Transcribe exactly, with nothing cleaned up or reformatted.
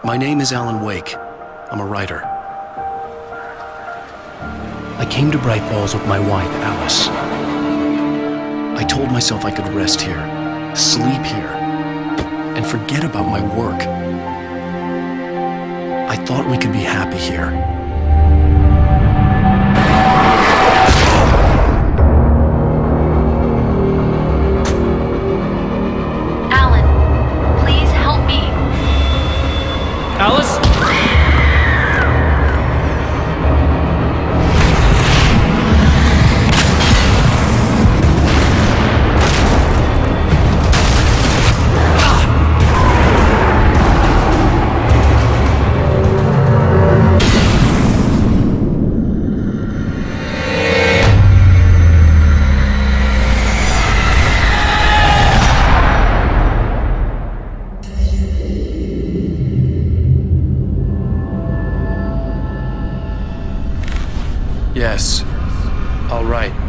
My name is Alan Wake. I'm a writer. I came to Bright Falls with my wife, Alice. I told myself I could rest here, sleep here, and forget about my work. I thought we could be happy here. Alan, please help me. Alice? Yes. All right.